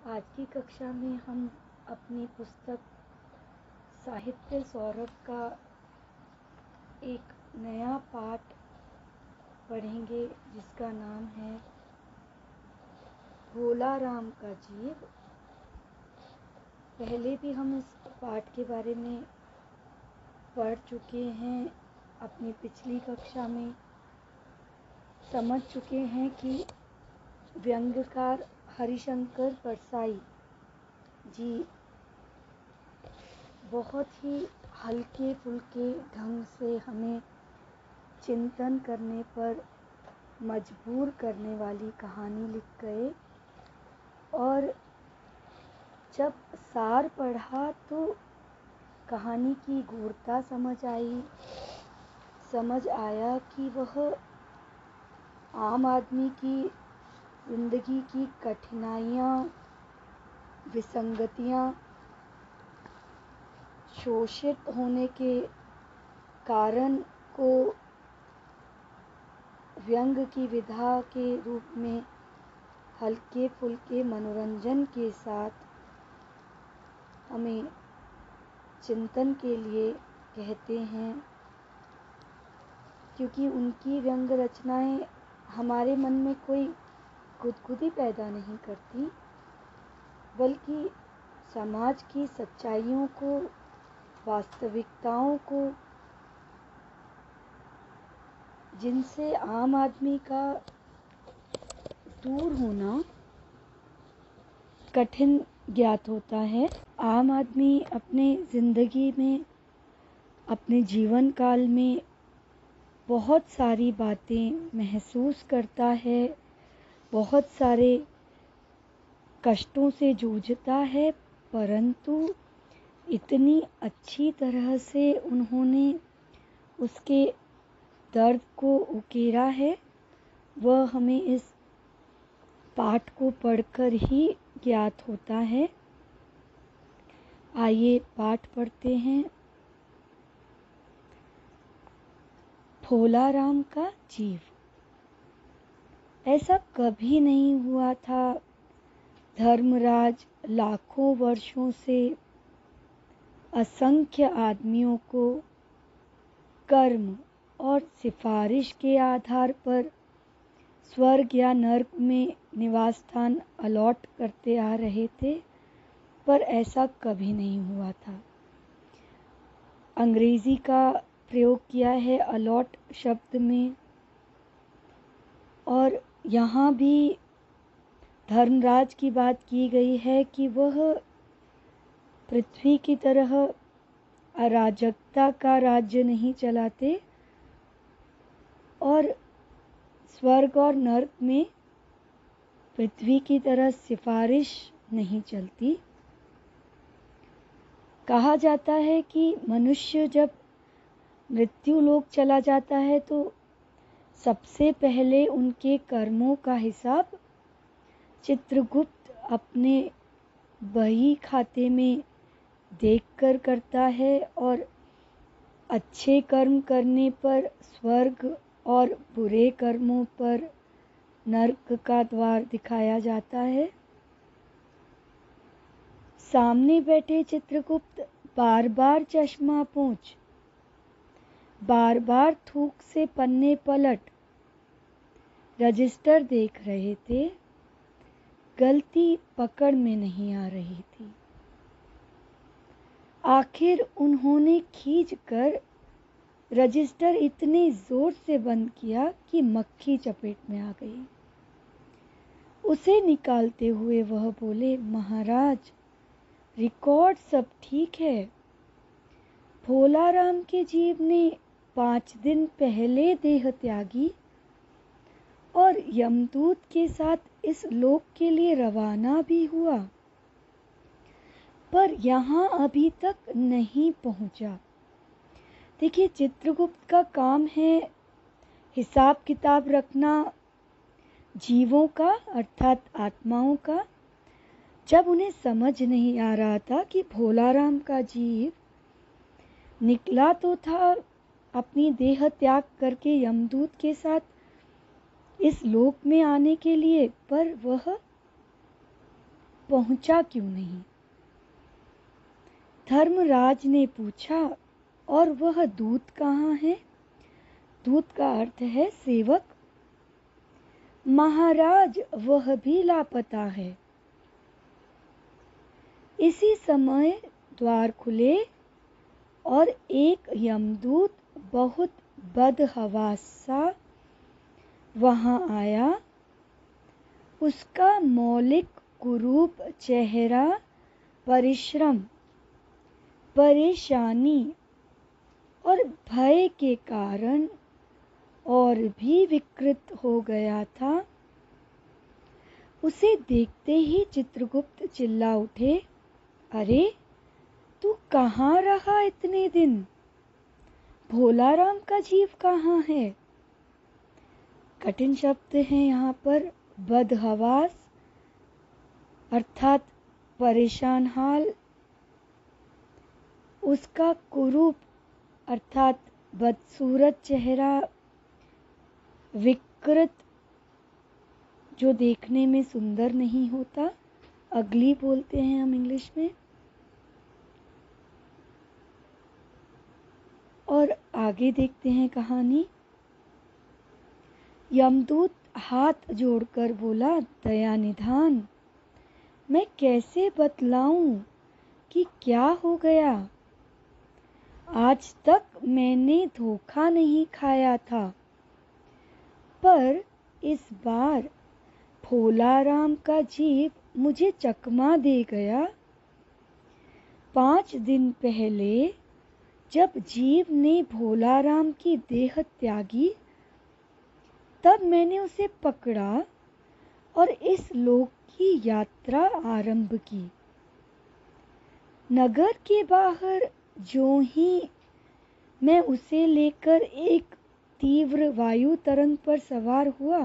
आज की कक्षा में हम अपनी पुस्तक साहित्य सौरभ का एक नया पाठ पढ़ेंगे जिसका नाम है भोला राम का जीव। पहले भी हम इस पाठ के बारे में पढ़ चुके हैं, अपनी पिछली कक्षा में समझ चुके हैं कि व्यंग्यकार हरिशंकर परसाई जी बहुत ही हल्के फुल्के ढंग से हमें चिंतन करने पर मजबूर करने वाली कहानी लिख गए। और जब सार पढ़ा तो कहानी की गूढ़ता समझ आया कि वह आम आदमी की जिंदगी की कठिनाइयाँ, विसंगतियाँ, शोषित होने के कारण को व्यंग की विधा के रूप में हल्के फुल्के मनोरंजन के साथ हमें चिंतन के लिए कहते हैं, क्योंकि उनकी व्यंग रचनाएं हमारे मन में कोई गुदगुदी पैदा नहीं करती, बल्कि समाज की सच्चाइयों को, वास्तविकताओं को, जिनसे आम आदमी का दूर होना कठिन ज्ञात होता है। आम आदमी अपने ज़िंदगी में, अपने जीवन काल में बहुत सारी बातें महसूस करता है, बहुत सारे कष्टों से जूझता है, परंतु इतनी अच्छी तरह से उन्होंने उसके दर्द को उकेरा है, वह हमें इस पाठ को पढ़कर ही ज्ञात होता है। आइए पाठ पढ़ते हैं। भोला राम का जीव। ऐसा कभी नहीं हुआ था। धर्मराज लाखों वर्षों से असंख्य आदमियों को कर्म और सिफारिश के आधार पर स्वर्ग या नर्क में निवास स्थान अलॉट करते आ रहे थे, पर ऐसा कभी नहीं हुआ था। अंग्रेजी का प्रयोग किया है अलॉट शब्द में, और यहाँ भी धर्मराज की बात की गई है कि वह पृथ्वी की तरह अराजकता का राज्य नहीं चलाते और स्वर्ग और नर्क में पृथ्वी की तरह सिफारिश नहीं चलती। कहा जाता है कि मनुष्य जब मृत्यु लोक चला जाता है तो सबसे पहले उनके कर्मों का हिसाब चित्रगुप्त अपने बही खाते में देखकर करता है, और अच्छे कर्म करने पर स्वर्ग और बुरे कर्मों पर नर्क का द्वार दिखाया जाता है। सामने बैठे चित्रगुप्त बार बार चश्मा पोंछ, बार बार थूक से पन्ने पलट रजिस्टर देख रहे थे। गलती पकड़ में नहीं आ रही थी। आखिर उन्होंने खींचकर रजिस्टर इतने जोर से बंद किया कि मक्खी चपेट में आ गई। उसे निकालते हुए वह बोले, महाराज, रिकॉर्ड सब ठीक है। भोला राम के जीव ने 5 दिन पहले देह त्यागी और यमदूत के साथ इस लोक के लिए रवाना भी हुआ, पर यहाँ अभी तक नहीं पहुँचा। देखिए, चित्रगुप्त का काम है हिसाब किताब रखना जीवों का, अर्थात आत्माओं का। जब उन्हें समझ नहीं आ रहा था कि भोला राम का जीव निकला तो था अपनी देह त्याग करके यमदूत के साथ इस लोक में आने के लिए, पर वह पहुंचा क्यों नहीं? धर्मराज ने पूछा, और वह दूत कहाँ है? दूत का अर्थ है सेवक। महाराज, वह भी लापता है। इसी समय द्वार खुले और एक यमदूत बहुत बदहवास सा वहां आया। उसका मौलिक कुरूप चेहरा परिश्रम, परेशानी और भय के कारण और भी विकृत हो गया था। उसे देखते ही चित्रगुप्त चिल्ला उठे, अरे तू कहाँ रहा इतने दिन? भोलाराम का जीव कहाँ है? कठिन शब्द है यहाँ पर। बदहवास अर्थात परेशान हाल, उसका कुरूप अर्थात बदसूरत चेहरा, विकृत जो देखने में सुंदर नहीं होता, अगली बोलते हैं हम इंग्लिश में। और आगे देखते हैं कहानी। यमदूत हाथ जोड़कर बोला, दया निधान, मैं कैसे बतलाऊं कि क्या हो गया? आज तक मैंने धोखा नहीं खाया था, पर इस बार भोलाराम का जीव मुझे चकमा दे गया। 5 दिन पहले जब जीव ने भोलाराम की देह त्यागी, तब मैंने उसे पकड़ा और इस लोक की यात्रा आरंभ की। नगर के बाहर जो ही मैं उसे लेकर एक तीव्र वायु तरंग पर सवार हुआ,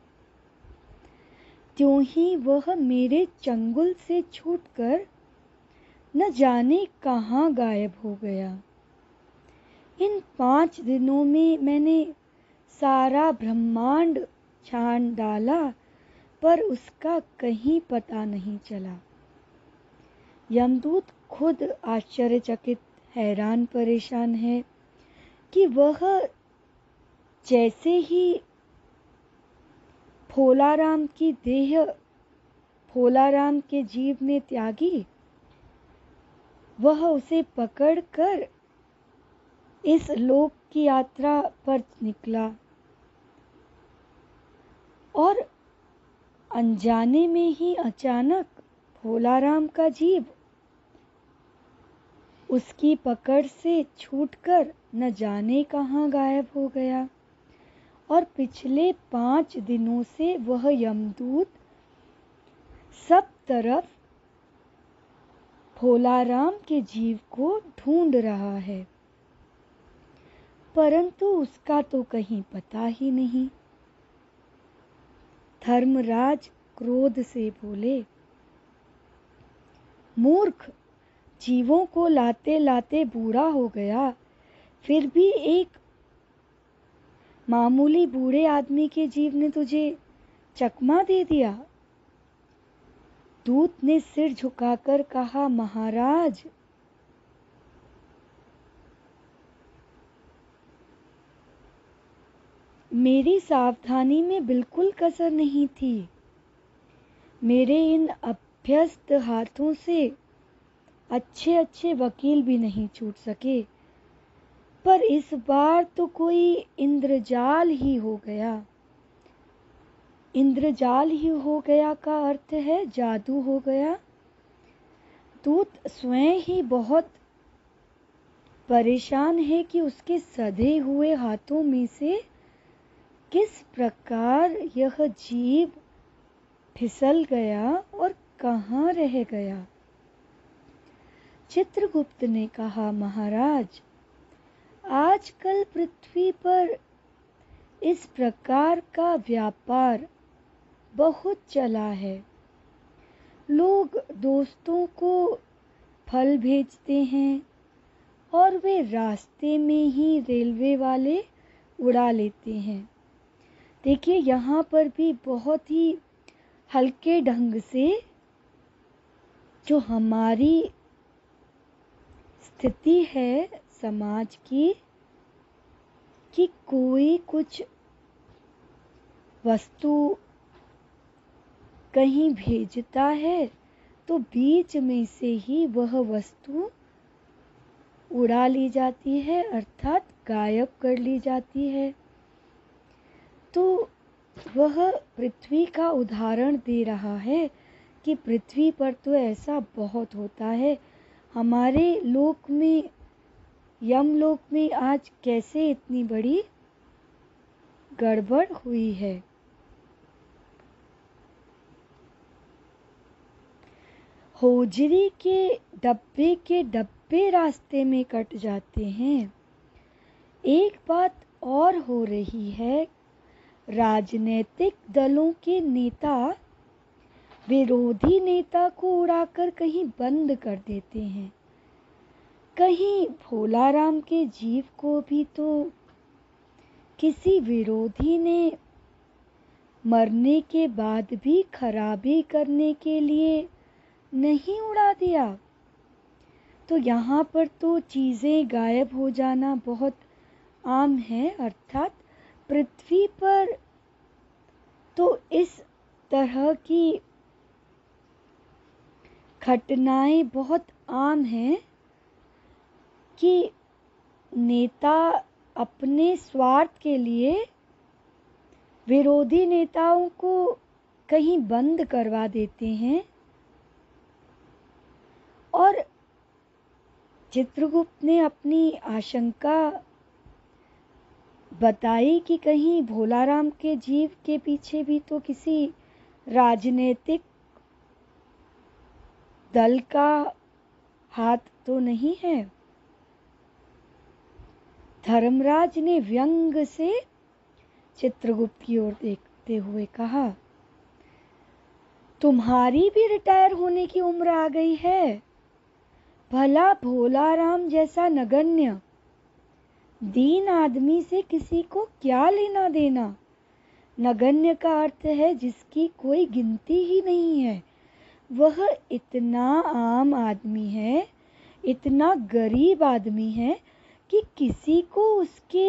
त्यों ही वह मेरे चंगुल से छूटकर न जाने कहाँ गायब हो गया। इन 5 दिनों में मैंने सारा ब्रह्मांड छान डाला, पर उसका कहीं पता नहीं चला। यमदूत खुद आश्चर्यचकित, हैरान परेशान है कि वह जैसे ही भोलाराम की देह भोलाराम के जीव ने त्यागी, वह उसे पकड़कर इस लोक की यात्रा पर निकला और अनजाने में ही अचानक भोलाराम का जीव उसकी पकड़ से छूटकर न जाने कहाँ गायब हो गया। और पिछले 5 दिनों से वह यमदूत सब तरफ भोलाराम के जीव को ढूंढ रहा है, परंतु उसका तो कहीं पता ही नहीं। धर्मराज क्रोध से बोले, मूर्ख, जीवों को लाते लाते बूढ़ा हो गया, फिर भी एक मामूली बूढ़े आदमी के जीव ने तुझे चकमा दे दिया। दूत ने सिर झुकाकर कहा, महाराज, मेरी सावधानी में बिल्कुल कसर नहीं थी। मेरे इन अभ्यस्त हाथों से अच्छे अच्छे वकील भी नहीं छूट सके, पर इस बार तो कोई इंद्रजाल ही हो गया। इंद्रजाल ही हो गया का अर्थ है जादू हो गया। दूत स्वयं ही बहुत परेशान है कि उसके सधे हुए हाथों में से किस प्रकार यह जीव फिसल गया और कहाँ रह गया। चित्रगुप्त ने कहा, महाराज, आजकल पृथ्वी पर इस प्रकार का व्यापार बहुत चला है। लोग दोस्तों को फल भेजते हैं और वे रास्ते में ही रेलवे वाले उड़ा लेते हैं। देखिए, यहाँ पर भी बहुत ही हल्के ढंग से जो हमारी स्थिति है समाज की, कि कोई कुछ वस्तु कहीं भेजता है तो बीच में से ही वह वस्तु उड़ा ली जाती है, अर्थात गायब कर ली जाती है। तो वह पृथ्वी का उदाहरण दे रहा है कि पृथ्वी पर तो ऐसा बहुत होता है। हमारे लोक में, यमलोक में आज कैसे इतनी बड़ी गड़बड़ हुई है। होजरी के डब्बे रास्ते में कट जाते हैं। एक बात और हो रही है, राजनीतिक दलों के नेता विरोधी नेता को उड़ाकर कहीं बंद कर देते हैं। कहीं भोलाराम के जीव को भी तो किसी विरोधी ने मरने के बाद भी खराबी करने के लिए नहीं उड़ा दिया। तो यहाँ पर तो चीज़ें गायब हो जाना बहुत आम है, अर्थात पृथ्वी पर तो इस तरह की घटनाएं बहुत आम हैं कि नेता अपने स्वार्थ के लिए विरोधी नेताओं को कहीं बंद करवा देते हैं। और चित्रगुप्त ने अपनी आशंका बताई कि कहीं भोलाराम के जीव के पीछे भी तो किसी राजनीतिक दल का हाथ तो नहीं है। धर्मराज ने व्यंग से चित्रगुप्त की ओर देखते हुए कहा, तुम्हारी भी रिटायर होने की उम्र आ गई है। भला भोलाराम जैसा नगण्य दीन आदमी से किसी को क्या लेना देना। नगण्य का अर्थ है जिसकी कोई गिनती ही नहीं है। वह इतना आम आदमी है, इतना गरीब आदमी है कि किसी को उसके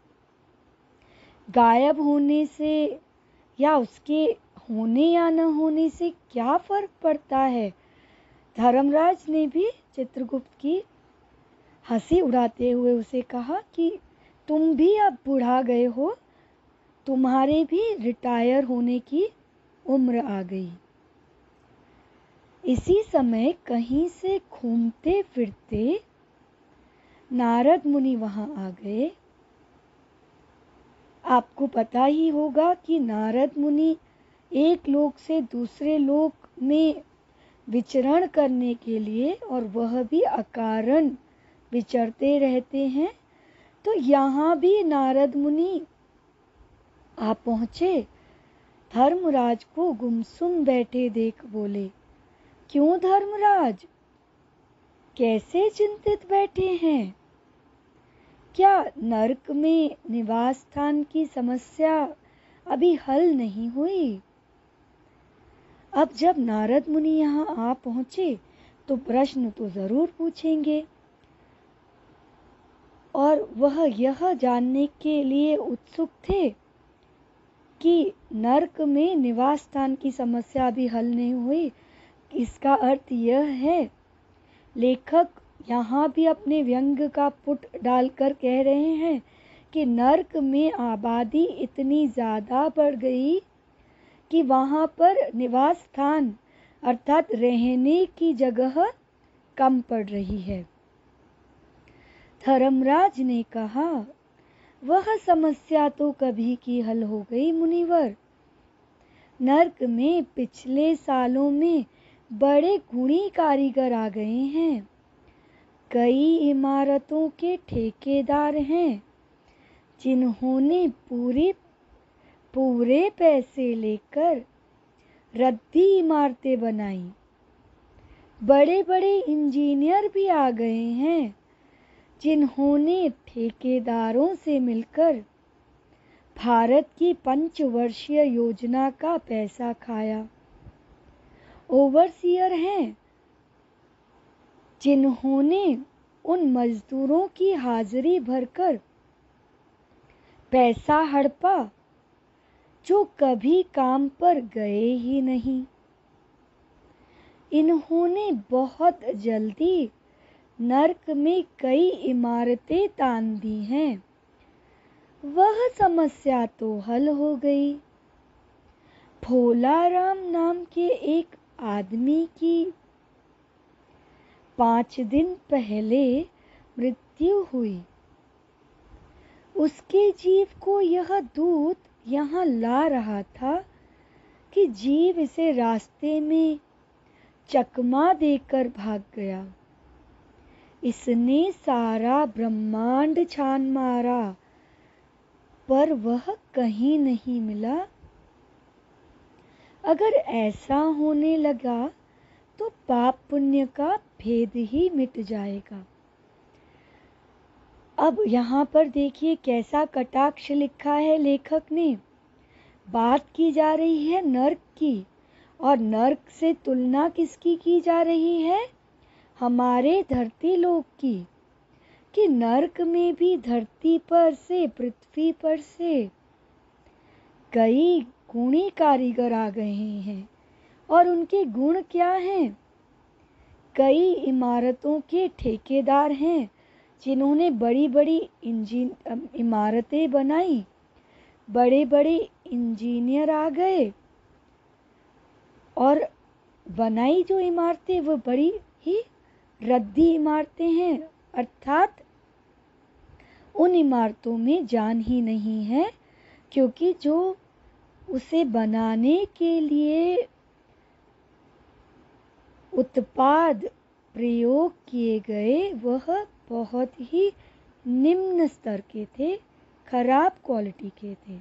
गायब होने से या उसके होने या न होने से क्या फर्क पड़ता है। धर्मराज ने भी चित्रगुप्त की हंसी उड़ाते हुए उसे कहा कि तुम भी अब बुढ़ा गए हो, तुम्हारे भी रिटायर होने की उम्र आ गई। इसी समय कहीं से घूमते फिरते नारद मुनि वहां आ गए। आपको पता ही होगा कि नारद मुनि एक लोक से दूसरे लोक में विचरण करने के लिए, और वह भी अकारण विचरते रहते हैं। तो यहाँ भी नारद मुनि आ पहुँचे। धर्मराज को गुमसुम बैठे देख बोले, क्यों धर्मराज, कैसे चिंतित बैठे हैं? क्या नरक में निवास स्थान की समस्या अभी हल नहीं हुई? अब जब नारद मुनि यहाँ आ पहुँचे तो प्रश्न तो जरूर पूछेंगे, और वह यह जानने के लिए उत्सुक थे कि नरक में निवास स्थान की समस्या अभी हल नहीं हुई। इसका अर्थ यह है, लेखक यहाँ भी अपने व्यंग का पुट डालकर कह रहे हैं कि नरक में आबादी इतनी ज़्यादा बढ़ गई कि वहाँ पर निवास स्थान अर्थात रहने की जगह कम पड़ रही है। धर्मराज ने कहा, वह समस्या तो कभी की हल हो गई मुनिवर। नरक में पिछले सालों में बड़े गुणी कारीगर आ गए हैं। कई इमारतों के ठेकेदार हैं जिन्होंने पूरे पैसे लेकर रद्दी इमारतें बनाई। बड़े बड़े इंजीनियर भी आ गए हैं जिन्होंने ठेकेदारों से मिलकर भारत की 5 वर्षीय योजना का पैसा खाया। ओवरसियर हैं जिन्होंने उन मजदूरों की हाजिरी भरकर पैसा हड़पा जो कभी काम पर गए ही नहीं। इन्होंने बहुत जल्दी नर्क में कई इमारतें तान दी हैं। वह समस्या तो हल हो गई। भोलाराम नाम के एक आदमी की 5 दिन पहले मृत्यु हुई। उसके जीव को यह दूत यहाँ ला रहा था कि जीव इसे रास्ते में चकमा देकर भाग गया। इसने सारा ब्रह्मांड छान मारा पर वह कहीं नहीं मिला। अगर ऐसा होने लगा तो पाप पुण्य का भेद ही मिट जाएगा। अब यहाँ पर देखिए कैसा कटाक्ष लिखा है लेखक ने। बात की जा रही है नर्क की, और नर्क से तुलना किसकी की जा रही है? हमारे धरती लोक की, कि नर्क में भी धरती पर से, पृथ्वी पर से कई गुणी कारीगर आ गए हैं। और उनके गुण क्या हैं? कई इमारतों के ठेकेदार हैं जिन्होंने बड़ी बड़ी इमारतें बनाई। बड़े बड़े इंजीनियर आ गए और बनाई जो इमारतें वो बड़ी ही रद्दी इमारतें हैं, अर्थात उन इमारतों में जान ही नहीं है, क्योंकि जो उसे बनाने के लिए उत्पाद प्रयोग किए गए वह बहुत ही निम्न स्तर के थे, खराब क्वालिटी के थे।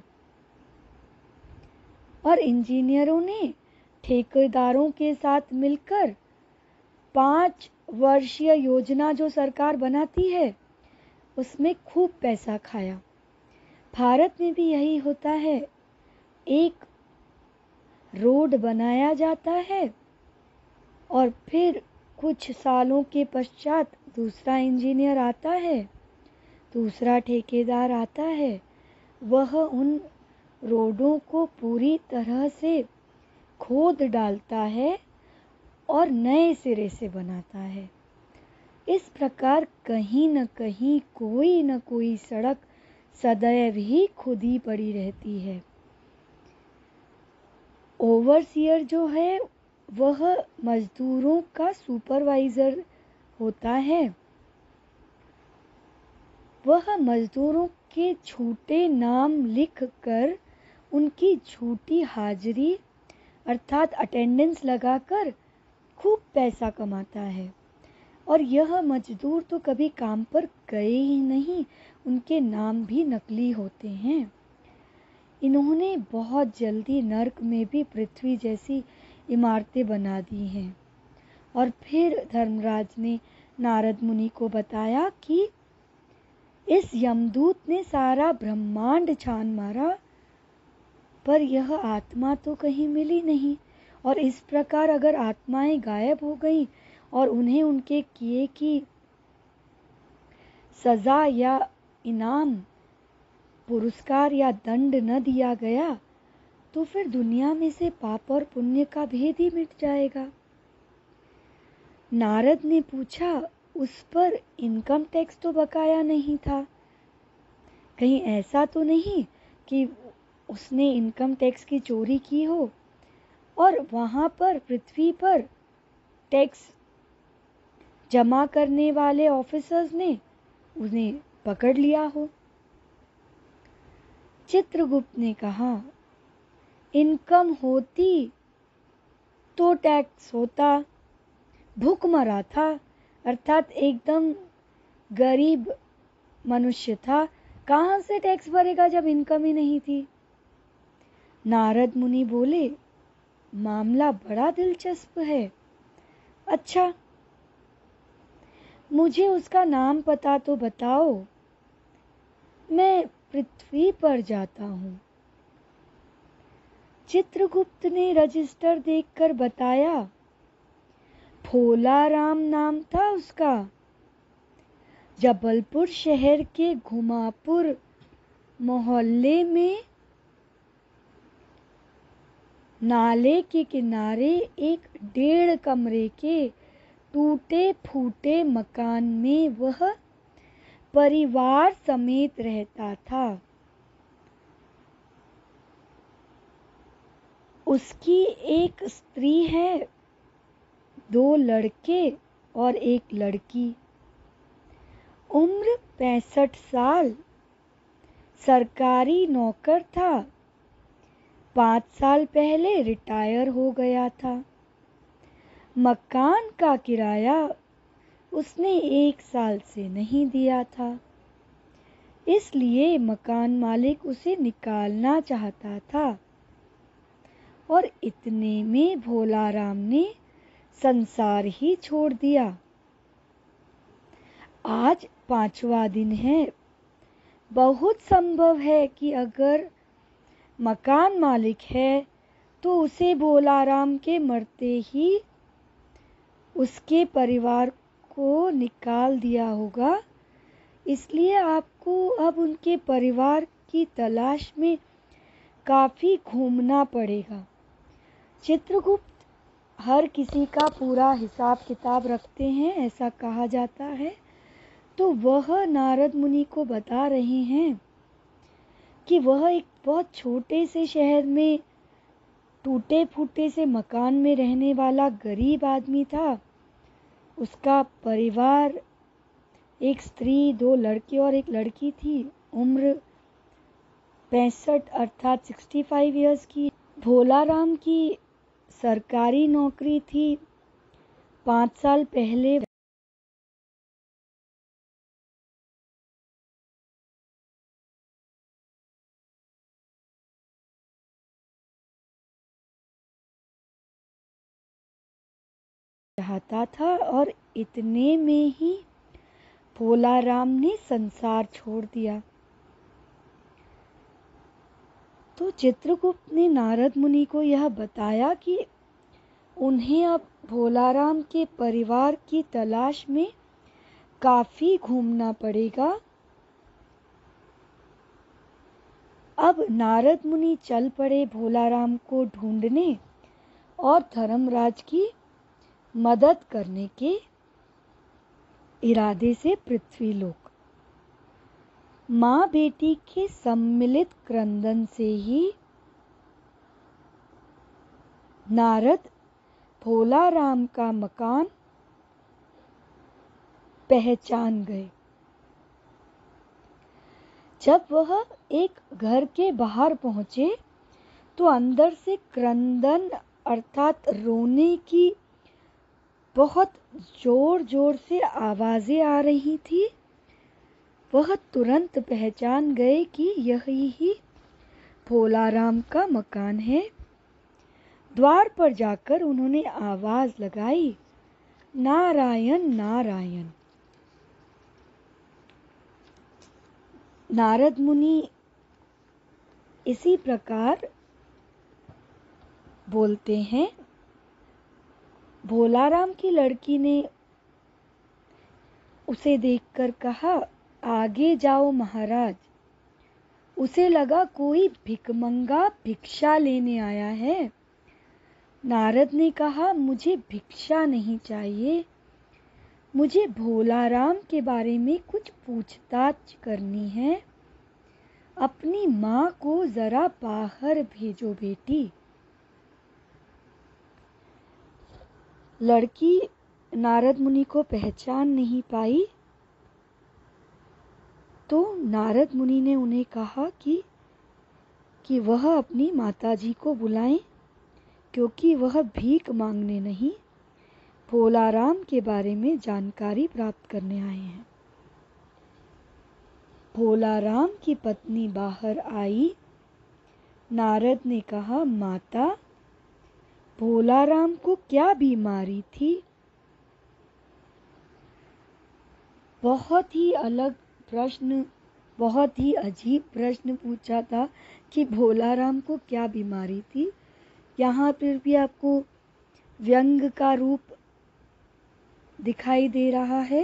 और इंजीनियरों ने ठेकेदारों के साथ मिलकर 5 वर्षीय योजना जो सरकार बनाती है उसमें खूब पैसा खाया। भारत में भी यही होता है। एक रोड बनाया जाता है और फिर कुछ सालों के पश्चात दूसरा इंजीनियर आता है, दूसरा ठेकेदार आता है। वह उन रोडों को पूरी तरह से खोद डालता है और नए सिरे से बनाता है। इस प्रकार कहीं न कहीं कोई न कोई सड़क सदैव ही खुदी पड़ी रहती है। ओवरसियर जो है वह मजदूरों का सुपरवाइजर होता है। वह मजदूरों के झूठे नाम लिखकर उनकी झूठी हाजिरी अर्थात अटेंडेंस लगाकर खूब पैसा कमाता है। और यह मजदूर तो कभी काम पर गए ही नहीं, उनके नाम भी नकली होते हैं। इन्होंने बहुत जल्दी नर्क में भी पृथ्वी जैसी इमारतें बना दी हैं। और फिर धर्मराज ने नारद मुनि को बताया कि इस यमदूत ने सारा ब्रह्मांड छान मारा पर यह आत्मा तो कहीं मिली नहीं। और इस प्रकार अगर आत्माएं गायब हो गई और उन्हें उनके किए की सजा या इनाम, पुरस्कार या दंड न दिया गया तो फिर दुनिया में से पाप और पुण्य का भेद ही मिट जाएगा। नारद ने पूछा, उस पर इनकम टैक्स तो बकाया नहीं था, कहीं ऐसा तो नहीं कि उसने इनकम टैक्स की चोरी की हो और वहां पर पृथ्वी पर टैक्स जमा करने वाले ऑफिसर्स ने उन्हें पकड़ लिया हो। चित्रगुप्त ने कहा, इनकम होती तो टैक्स होता। भूखमरा था, अर्थात एकदम गरीब मनुष्य था, कहां से टैक्स भरेगा जब इनकम ही नहीं थी। नारद मुनि बोले, मामला बड़ा दिलचस्प है। अच्छा, मुझे उसका नाम पता तो बताओ, मैं पृथ्वी पर जाता हूं। चित्रगुप्त ने रजिस्टर देखकर बताया, भोलाराम नाम था उसका। जबलपुर शहर के घुमापुर मोहल्ले में नाले के किनारे एक 1.5 कमरे के टूटे फूटे मकान में वह परिवार समेत रहता था। उसकी एक स्त्री है, 2 लड़के और 1 लड़की। उम्र 65 साल। सरकारी नौकर था। 5 साल पहले रिटायर हो गया था। मकान का किराया उसने 1 साल से नहीं दिया था, इसलिए मकान मालिक उसे निकालना चाहता था। और इतने में भोलाराम ने संसार ही छोड़ दिया। आज 5वां दिन है। बहुत संभव है कि अगर मकान मालिक है तो उसे भोलाराम के मरते ही उसके परिवार को निकाल दिया होगा। इसलिए आपको अब उनके परिवार की तलाश में काफी घूमना पड़ेगा। चित्रगुप्त हर किसी का पूरा हिसाब किताब रखते हैं, ऐसा कहा जाता है। तो वह नारद मुनि को बता रहे हैं कि वह एक बहुत छोटे से शहर में टूटे फूटे से मकान में रहने वाला गरीब आदमी था। उसका परिवार, एक स्त्री, 2 लड़के और 1 लड़की थी। उम्र 65 अर्थात 65 इयर्स की। भोलाराम की सरकारी नौकरी थी। 5 साल पहले चाहता था और इतने में ही भोलाराम ने संसार छोड़ दिया। तो चित्रगुप्त ने नारद मुनि को यह बताया कि उन्हें अब भोलाराम के परिवार की तलाश में काफी घूमना पड़ेगा। अब नारद मुनि चल पड़े भोलाराम को ढूंढने और धर्मराज की मदद करने के इरादे से पृथ्वीलोक। माँ बेटी के सम्मिलित क्रंदन से ही नारद भोलाराम का मकान पहचान गए। जब वह एक घर के बाहर पहुंचे तो अंदर से क्रंदन अर्थात रोने की बहुत जोर जोर से आवाजें आ रही थी। वह तुरंत पहचान गए कि यही ही भोलाराम का मकान है। द्वार पर जाकर उन्होंने आवाज लगाई, नारायण नारायण। नारद मुनि इसी प्रकार बोलते हैं। भोलाराम की लड़की ने उसे देखकर कहा, आगे जाओ महाराज। उसे लगा कोई भिखमंगा भिक्षा लेने आया है। नारद ने कहा, मुझे भिक्षा नहीं चाहिए, मुझे भोलाराम के बारे में कुछ पूछताछ करनी है। अपनी माँ को जरा बाहर भेजो बेटी। लड़की नारद मुनि को पहचान नहीं पाई, तो नारद मुनि ने उन्हें कहा कि वह अपनी माताजी को बुलाएं, क्योंकि वह भीख मांगने नहीं, भोलाराम के बारे में जानकारी प्राप्त करने आए हैं। भोलाराम की पत्नी बाहर आई। नारद ने कहा, माता, भोलाराम को क्या बीमारी थी? बहुत ही अलग प्रश्न, बहुत ही अजीब प्रश्न पूछा था कि भोलाराम को क्या बीमारी थी। यहाँ पर भी आपको व्यंग का रूप दिखाई दे रहा है।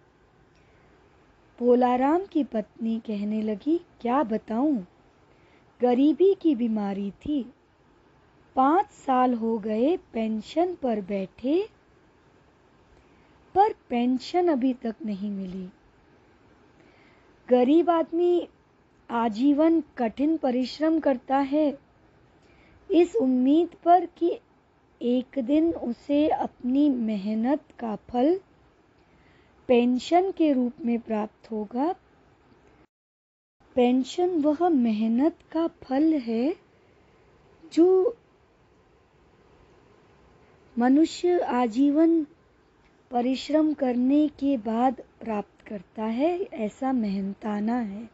भोलाराम की पत्नी कहने लगी, क्या बताऊं, गरीबी की बीमारी थी। 5 साल हो गए पेंशन पर बैठे, पर पेंशन अभी तक नहीं मिली। गरीब आदमी आजीवन कठिन परिश्रम करता है, इस उम्मीद पर कि एक दिन उसे अपनी मेहनत का फल पेंशन के रूप में प्राप्त होगा। पेंशन वह मेहनत का फल है जो मनुष्य आजीवन परिश्रम करने के बाद प्राप्त करता है, ऐसा मेहनताना है।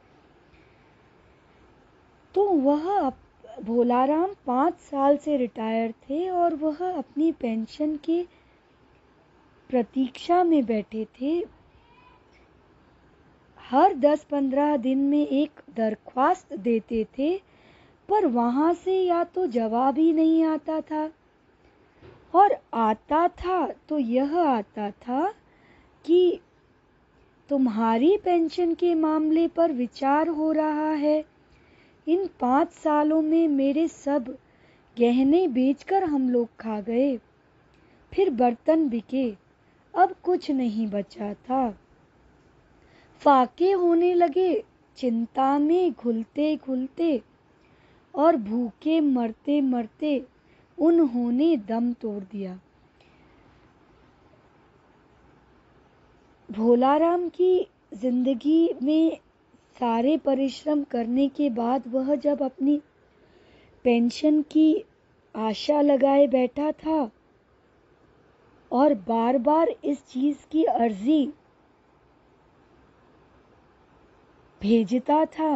तो वह भोलाराम 5 साल से रिटायर थे और वह अपनी पेंशन की प्रतीक्षा में बैठे थे। हर 10-15 दिन में एक दरख्वास्त देते थे, पर वहां से या तो जवाब ही नहीं आता था, और आता था तो यह आता था कि तुम्हारी पेंशन के मामले पर विचार हो रहा है। इन 5 सालों में मेरे सब गहने बेचकर हम लोग खा गए, फिर बर्तन बिके, अब कुछ नहीं बचा था। फाके होने लगे, चिंता में घुलते घुलते और भूखे मरते मरते उन्होंने दम तोड़ दिया। भोलाराम की जिंदगी में सारे परिश्रम करने के बाद वह जब अपनी पेंशन की आशा लगाए बैठा था और बार बार इस चीज की अर्जी भेजता था,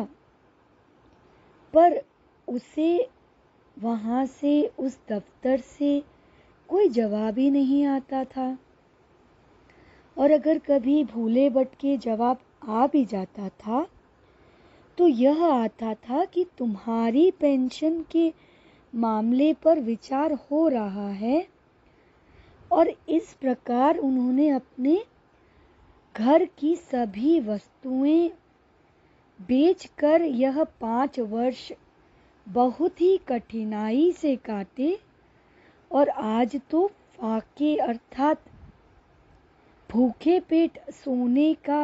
पर उसे वहां से, उस दफ्तर से कोई जवाब ही नहीं आता था। और अगर कभी भूले भटके जवाब आ भी जाता था तो यह आता था कि तुम्हारी पेंशन के मामले पर विचार हो रहा है। और इस प्रकार उन्होंने अपने घर की सभी वस्तुएं बेचकर यह 5 वर्ष बहुत ही कठिनाई से काटे, और आज तो फाके अर्थात भूखे पेट सोने का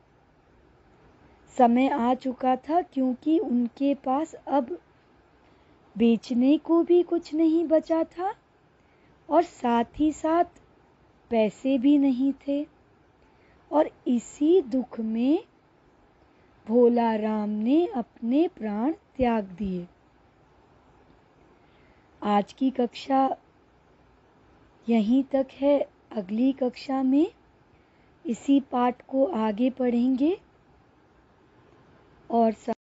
समय आ चुका था, क्योंकि उनके पास अब बेचने को भी कुछ नहीं बचा था और साथ ही साथ पैसे भी नहीं थे। और इसी दुख में भोलाराम ने अपने प्राण त्याग दिए। आज की कक्षा यहीं तक है। अगली कक्षा में इसी पाठ को आगे पढ़ेंगे और